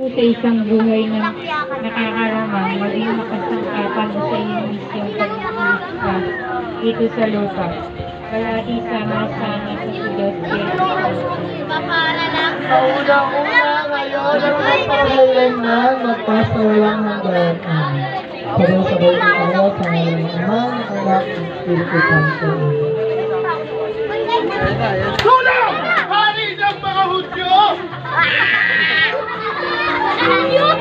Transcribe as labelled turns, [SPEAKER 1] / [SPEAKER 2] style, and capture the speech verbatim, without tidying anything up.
[SPEAKER 1] sa isang buhay na nakakaramang maging makasangkapan sa iyong misyong pag-iisip ka dito sa lupa. Palagi sama-sama sa Diyos
[SPEAKER 2] Sa unang-una ngayon at magpapagailanman, magpasawalang hanggan. Sabay-sabay tayo sa ngayon ng Ama, ng Anak, ng Espiritu Santo.
[SPEAKER 3] Sulang! Hari ng mga Hudyo!